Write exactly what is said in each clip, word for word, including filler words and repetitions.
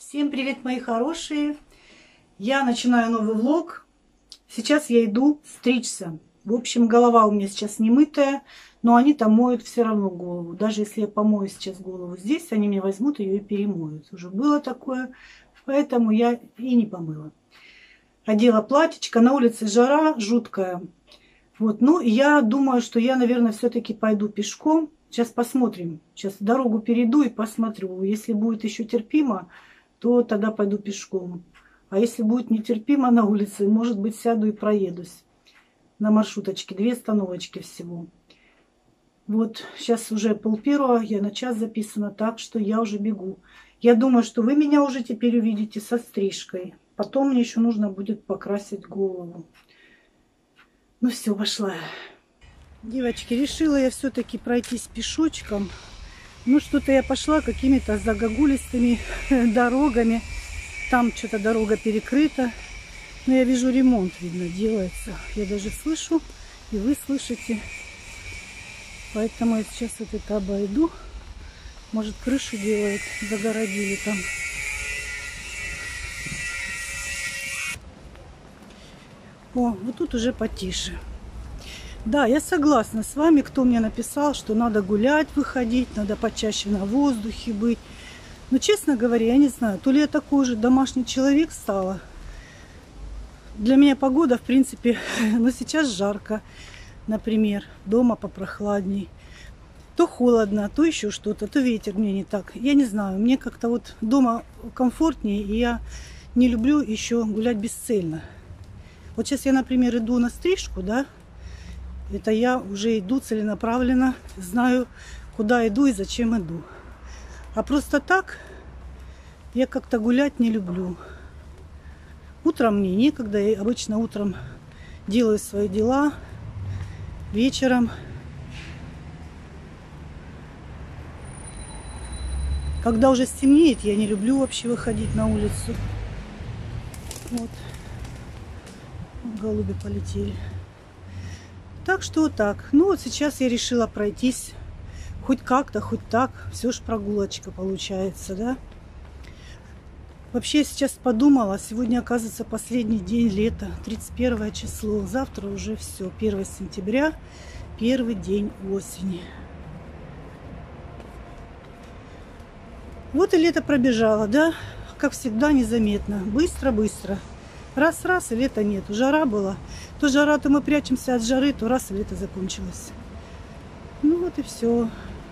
Всем привет, мои хорошие! Я начинаю новый влог. Сейчас я иду стричься. В общем, голова у меня сейчас не мытая, но они там моют все равно голову. Даже если я помою сейчас голову здесь, они мне возьмут ее и перемоют. Уже было такое, поэтому я и не помыла. Одела платьечко, на улице жара жуткая. Вот, ну, я думаю, что я, наверное, все-таки пойду пешком. Сейчас посмотрим. Сейчас дорогу перейду и посмотрю. Если будет еще терпимо, то тогда пойду пешком. А если будет нетерпимо на улице, может быть, сяду и проедусь на маршруточке. Две остановочки всего. Вот, сейчас уже полпервого, я на час записана, так что я уже бегу. Я думаю, что вы меня уже теперь увидите со стрижкой. Потом мне еще нужно будет покрасить голову. Ну все, пошла. Девочки, решила я все-таки пройтись пешочком. Ну, что-то я пошла какими-то загогулистыми дорогами. Там что-то дорога перекрыта. Но я вижу, ремонт, видно, делается. Я даже слышу, и вы слышите. Поэтому я сейчас вот это обойду. Может, крышу делают, загородили там. О, вот тут уже потише. Да, я согласна с вами, кто мне написал, что надо гулять, выходить, надо почаще на воздухе быть. Но, честно говоря, я не знаю, то ли я такой же домашний человек стала. Для меня погода, в принципе, но сейчас жарко, например, дома попрохладней. То холодно, то еще что-то, то ветер мне не так. Я не знаю, мне как-то вот дома комфортнее, и я не люблю еще гулять бесцельно. Вот сейчас я, например, иду на стрижку, да, это я уже иду целенаправленно, знаю, куда иду и зачем иду. А просто так я как-то гулять не люблю. Утром мне некогда, я обычно утром делаю свои дела, вечером. Когда уже стемнеет, я не люблю вообще выходить на улицу. Вот. Голуби полетели. Так что вот так. Ну вот сейчас я решила пройтись. Хоть как-то, хоть так. Все ж прогулочка получается, да? Вообще я сейчас подумала. Сегодня, оказывается, последний день лета. тридцать первое число. Завтра уже все. первое сентября. Первый день осени. Вот и лето пробежало, да? Как всегда, незаметно. Быстро-быстро. Раз-раз, и лета нет. Жара была. То жара, то мы прячемся от жары, то раз, и лето закончилось. Ну вот и все.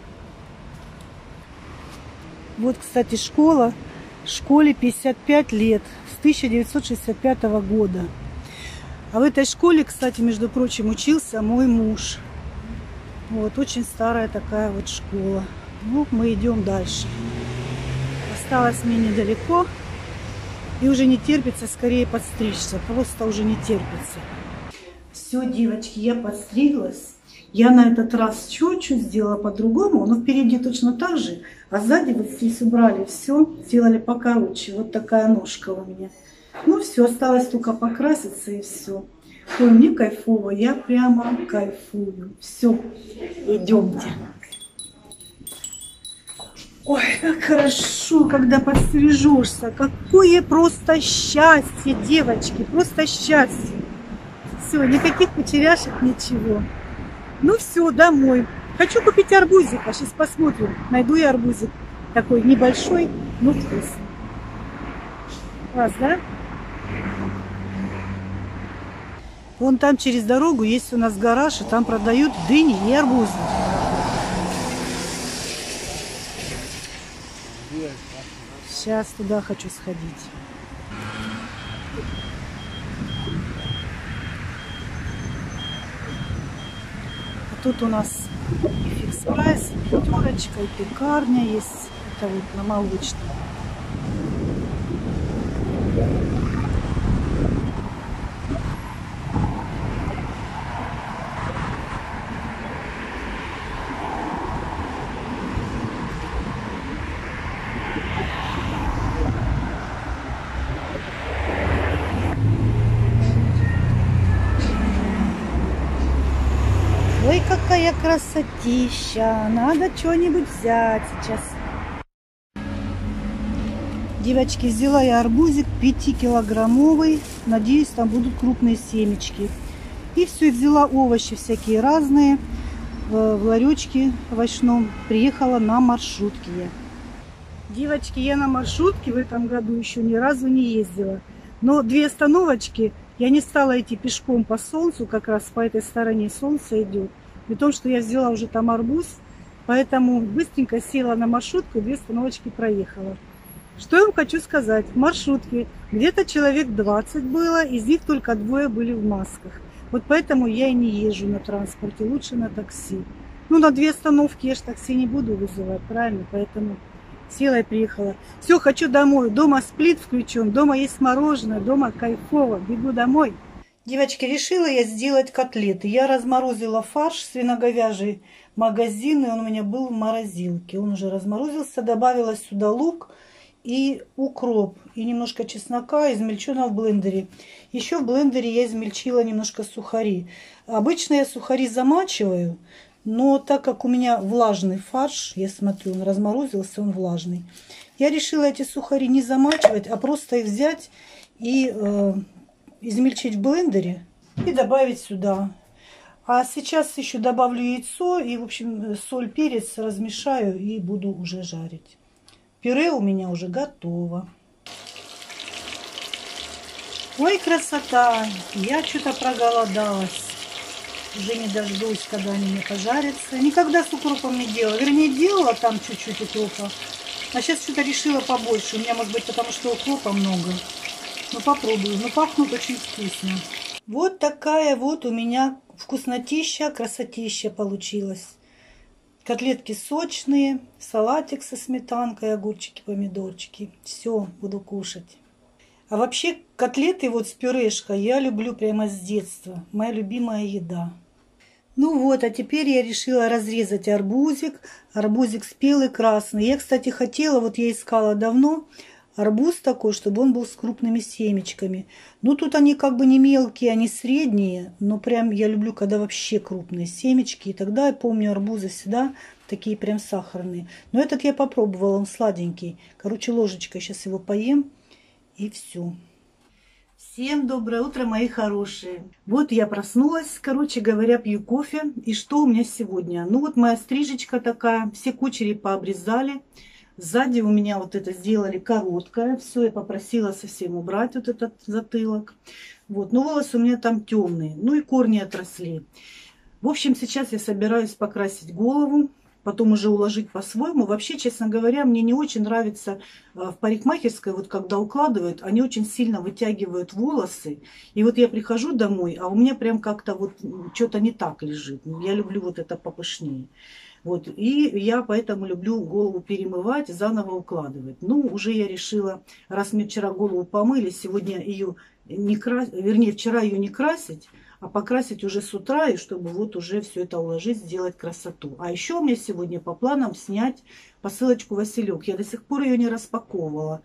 Вот, кстати, школа. Школе пятьдесят пять лет. С тысяча девятьсот шестьдесят пятого года. А в этой школе, кстати, между прочим, учился мой муж. Вот, очень старая такая вот школа. Ну, мы идем дальше. Осталось мне недалеко. И уже не терпится скорее подстричься. Просто уже не терпится. Все, девочки, я подстриглась. Я на этот раз чуть-чуть сделала по-другому. Но впереди точно так же. А сзади вот здесь убрали все. Сделали покороче. Вот такая ножка у меня. Ну все, осталось только покраситься и все. Ой, мне кайфово. Я прямо кайфую. Все, идемте. Ой, как хорошо, когда подстрижешься. Какое просто счастье, девочки. Просто счастье. Все, никаких потеряшек, ничего. Ну все, домой. Хочу купить арбузик. А сейчас посмотрим. Найду я арбузик. Такой небольшой, но вкусный. Класс, да? Вон там через дорогу есть у нас гараж, и там продают дыни и арбузы. Сейчас туда хочу сходить. А тут у нас и фикс прайс, и пятерочка, и пекарня есть. Это вот на Молочном. Ой, какая красотища! Надо что-нибудь взять сейчас. Девочки, взяла я арбузик пятикилограммовый. Надеюсь, там будут крупные семечки. И все, взяла овощи всякие разные. В ларечке овощном приехала на маршрутке я. Девочки, я на маршрутке в этом году еще ни разу не ездила. Но две остановочки я не стала идти пешком по солнцу, как раз по этой стороне солнце идет. При том, что я взяла уже там арбуз, поэтому быстренько села на маршрутку, две остановочки проехала. Что я вам хочу сказать? В маршрутке где-то человек двадцать было, из них только двое были в масках. Вот поэтому я и не езжу на транспорте, лучше на такси. Ну, на две остановки я же такси не буду вызывать, правильно? Поэтому села и приехала. Все, хочу домой. Дома сплит включен, дома есть мороженое, дома кайфово. Бегу домой. Девочки, решила я сделать котлеты. Я разморозила фарш свиноговяжий магазинный, он у меня был в морозилке. Он уже разморозился, добавила сюда лук и укроп, и немножко чеснока, измельченного в блендере. Еще в блендере я измельчила немножко сухари. Обычно я сухари замачиваю, но так как у меня влажный фарш, я смотрю, он разморозился, он влажный. Я решила эти сухари не замачивать, а просто их взять и э, измельчить в блендере и добавить сюда. А сейчас еще добавлю яйцо и, в общем, соль, перец размешаю и буду уже жарить. Пюре у меня уже готово. Ой, красота! Я что-то проголодалась. Уже не дождусь, когда они мне пожарятся. Никогда с укропом не делала. Вернее, делала там чуть-чуть укропа. А сейчас что-то решила побольше. У меня, может быть, потому что укропа много. Ну, попробую. Ну, пахнут очень вкусно. Вот такая вот у меня вкуснотища, красотища получилась. Котлетки сочные, салатик со сметанкой, огурчики, помидорчики. Все, буду кушать. А вообще котлеты вот с пюрешкой я люблю прямо с детства. Моя любимая еда. Ну вот, а теперь я решила разрезать арбузик. Арбузик спелый, красный. Я, кстати, хотела, вот я искала давно, арбуз такой, чтобы он был с крупными семечками. Ну, тут они как бы не мелкие, они средние. Но прям я люблю, когда вообще крупные семечки. И тогда я помню арбузы всегда такие прям сахарные. Но этот я попробовала, он сладенький. Короче, ложечкой сейчас его поем. И все. Всем доброе утро, мои хорошие. Вот я проснулась, короче говоря, пью кофе. И что у меня сегодня? Ну, вот моя стрижечка такая. Все кучери пообрезали. Сзади у меня вот это сделали короткое. Все, я попросила совсем убрать вот этот затылок. Вот, но волосы у меня там темные. Ну и корни отросли. В общем, сейчас я собираюсь покрасить голову. Потом уже уложить по-своему. Вообще, честно говоря, мне не очень нравится в парикмахерской, вот когда укладывают, они очень сильно вытягивают волосы. И вот я прихожу домой, а у меня прям как-то вот что-то не так лежит. Я люблю вот это попышнее. Вот. И я поэтому люблю голову перемывать, заново укладывать. Ну, уже я решила, раз мне вчера голову помыли, сегодня ее не красить, вернее, вчера ее не красить, а покрасить уже с утра, и чтобы вот уже все это уложить, сделать красоту. А еще у меня сегодня по планам снять посылочку Василек. Я до сих пор ее не распаковывала.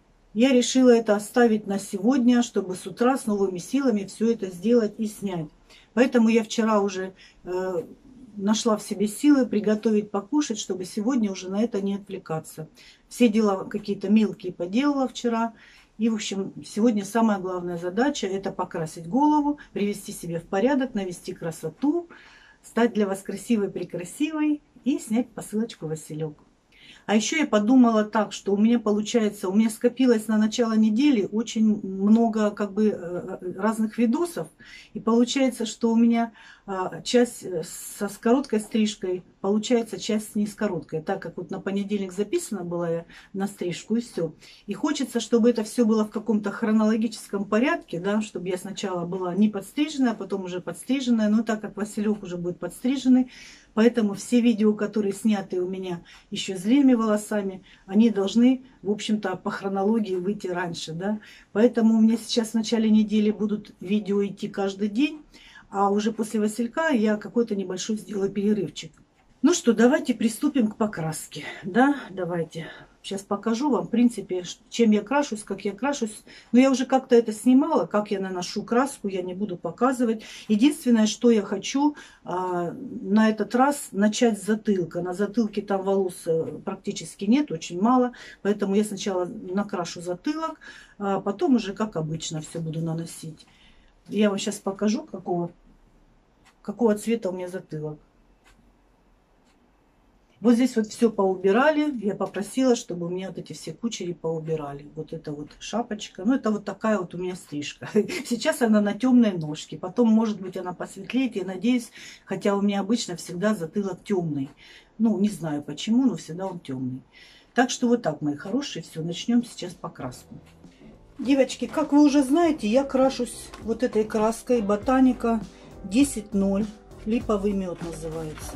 Я решила это оставить на сегодня, чтобы с утра с новыми силами все это сделать и снять. Поэтому я вчера уже э, нашла в себе силы приготовить покушать, чтобы сегодня уже на это не отвлекаться. Все дела какие-то мелкие поделала вчера. И, в общем, сегодня самая главная задача – это покрасить голову, привести себя в порядок, навести красоту, стать для вас красивой-прекрасивой и снять посылочку Василек. А еще я подумала так, что у меня получается, у меня скопилось на начало недели очень много как бы разных видосов. И получается, что у меня часть со с короткой стрижкой, получается часть не с короткой. Так как вот на понедельник записана была я на стрижку и все. И хочется, чтобы это все было в каком-то хронологическом порядке, да, чтобы я сначала была не подстриженная, а потом уже подстриженная. Но так как Василек уже будет подстриженный, поэтому все видео, которые сняты у меня еще с длинными волосами, они должны, в общем-то, по хронологии выйти раньше, да. Поэтому у меня сейчас в начале недели будут видео идти каждый день, а уже после Василька я какой-то небольшой сделаю перерывчик. Ну что, давайте приступим к покраске, да, давайте. Сейчас покажу вам, в принципе, чем я крашусь, как я крашусь. Но я уже как-то это снимала, как я наношу краску, я не буду показывать. Единственное, что я хочу а, на этот раз начать с затылка. На затылке там волос практически нет, очень мало. Поэтому я сначала накрашу затылок, а потом уже, как обычно, все буду наносить. Я вам сейчас покажу, какого, какого цвета у меня затылок. Вот здесь вот все поубирали. Я попросила, чтобы у меня вот эти все кучери поубирали. Вот это вот шапочка. Ну, это вот такая вот у меня стрижка. Сейчас она на темной ножке. Потом, может быть, она посветлеет. Я надеюсь, хотя у меня обычно всегда затылок темный. Ну, не знаю почему, но всегда он темный. Так что вот так, мои хорошие. Все, начнем сейчас покраску. Девочки, как вы уже знаете, я крашусь вот этой краской Ботаника десять ноль. Липовый мед называется.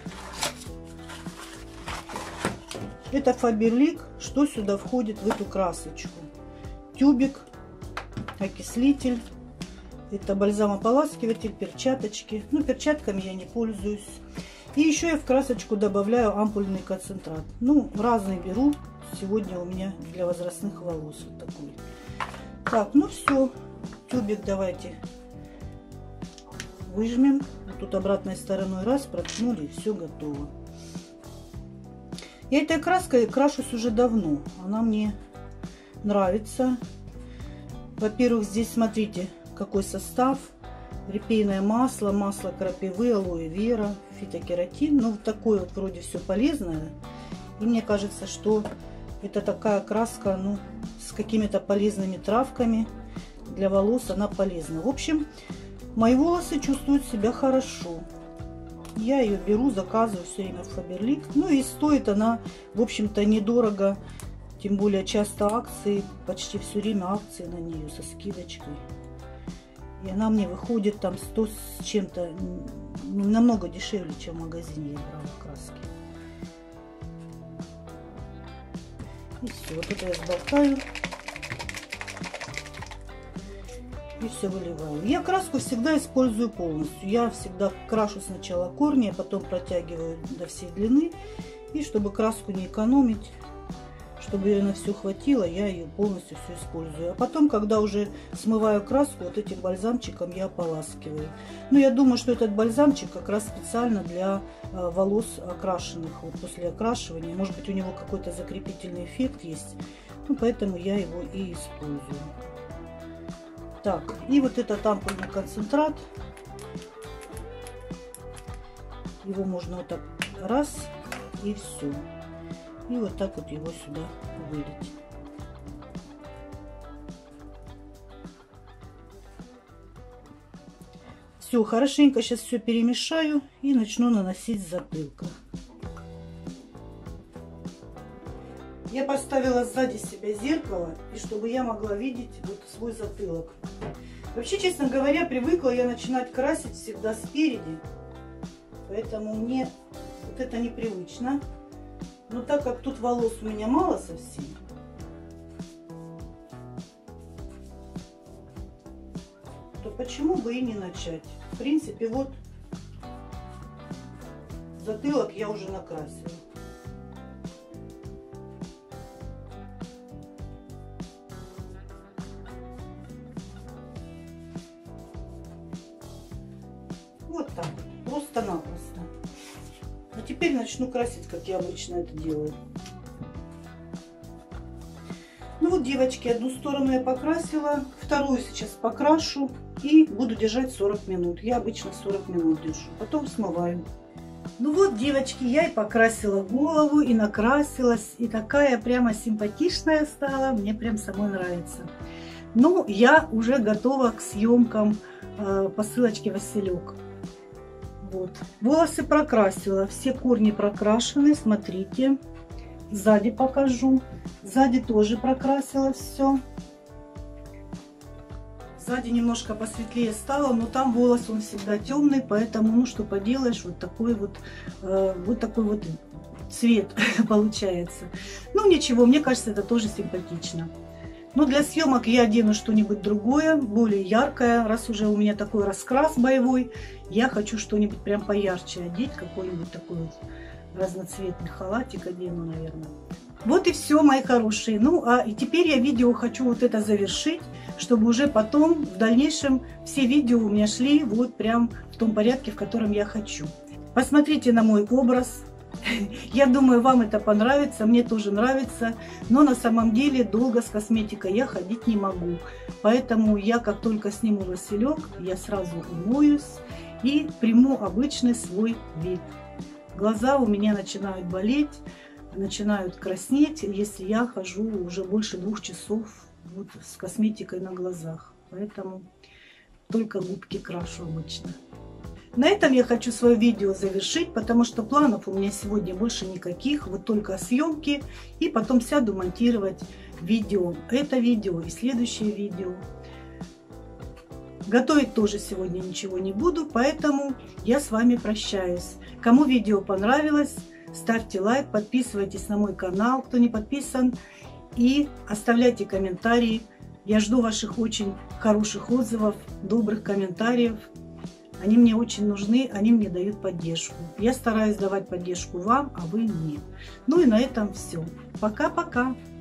Это Faberlic. Что сюда входит в эту красочку? Тюбик, окислитель, это бальзамополаскиватель, перчаточки. Ну, перчатками я не пользуюсь. И еще я в красочку добавляю ампульный концентрат. Ну, разный беру. Сегодня у меня для возрастных волос вот такой. Так, ну все. Тюбик давайте выжмем. Вот тут обратной стороной раз проткнули, и все готово. Я этой краской крашусь уже давно. Она мне нравится. Во-первых, здесь смотрите, какой состав. Репейное масло, масло крапивы, алоэ вера, фитокератин. Ну, вот такое вот вроде все полезное. И мне кажется, что это такая краска, ну, с какими-то полезными травками. Для волос она полезна. В общем, мои волосы чувствуют себя хорошо. Я ее беру, заказываю все время в Faberlic. Ну и стоит она, в общем-то, недорого. Тем более часто акции, почти все время акции на нее со скидочкой. И она мне выходит там сто с чем-то, намного дешевле, чем в магазине я брала краски. И все, вот это я сболтаю. И все выливаю. Я краску всегда использую полностью. Я всегда крашу сначала корни, а потом протягиваю до всей длины. И чтобы краску не экономить, чтобы ее на все хватило, я ее полностью все использую. А потом, когда уже смываю краску, вот этим бальзамчиком я ополаскиваю. Но я думаю, что этот бальзамчик как раз специально для волос окрашенных. Вот после окрашивания, может быть, у него какой-то закрепительный эффект есть. Ну, поэтому я его и использую. Так, и вот этот ампульный концентрат. Его можно вот так раз и все. И вот так вот его сюда вылить. Все, хорошенько сейчас все перемешаю и начну наносить с затылка. Я поставила сзади себя зеркало, и чтобы я могла видеть вот свой затылок. Вообще, честно говоря, привыкла я начинать красить всегда спереди, поэтому мне вот это непривычно. Но так как тут волос у меня мало совсем, то почему бы и не начать? В принципе, вот затылок я уже накрасила. Вот так, просто-напросто. А теперь начну красить, как я обычно это делаю. Ну вот, девочки, одну сторону я покрасила, вторую сейчас покрашу и буду держать сорок минут. Я обычно сорок минут держу, потом смываю. Ну вот, девочки, я и покрасила голову, и накрасилась, и такая прямо симпатичная стала, мне прям самой нравится. Ну, я уже готова к съемкам э, по ссылочке Василек. Вот. Волосы прокрасила, все корни прокрашены, смотрите. Сзади покажу. Сзади тоже прокрасила все. Сзади немножко посветлее стало, но там волос он всегда темный, поэтому, ну что поделаешь, вот такой вот, э, вот такой вот цвет получается. Ну ничего, мне кажется, это тоже симпатично. Но для съемок я одену что-нибудь другое, более яркое. Раз уже у меня такой раскрас боевой, я хочу что-нибудь прям поярче одеть. Какой-нибудь такой вот разноцветный халатик одену, наверное. Вот и все, мои хорошие. Ну, а и теперь я видео хочу вот это завершить, чтобы уже потом, в дальнейшем, все видео у меня шли вот прям в том порядке, в котором я хочу. Посмотрите на мой образ. Я думаю, вам это понравится, мне тоже нравится. Но на самом деле долго с косметикой я ходить не могу. Поэтому я, как только сниму василек, я сразу умоюсь и приму обычный свой вид. Глаза у меня начинают болеть, начинают краснеть, если я хожу уже больше двух часов вот с косметикой на глазах. Поэтому только губки крашу обычно. На этом я хочу свое видео завершить, потому что планов у меня сегодня больше никаких, вот только съемки, и потом сяду монтировать видео, это видео и следующее видео. Готовить тоже сегодня ничего не буду, поэтому я с вами прощаюсь. Кому видео понравилось, ставьте лайк, подписывайтесь на мой канал, кто не подписан, и оставляйте комментарии. Я жду ваших очень хороших отзывов, добрых комментариев. Они мне очень нужны, они мне дают поддержку. Я стараюсь давать поддержку вам, а вы мне. Ну и на этом все. Пока-пока.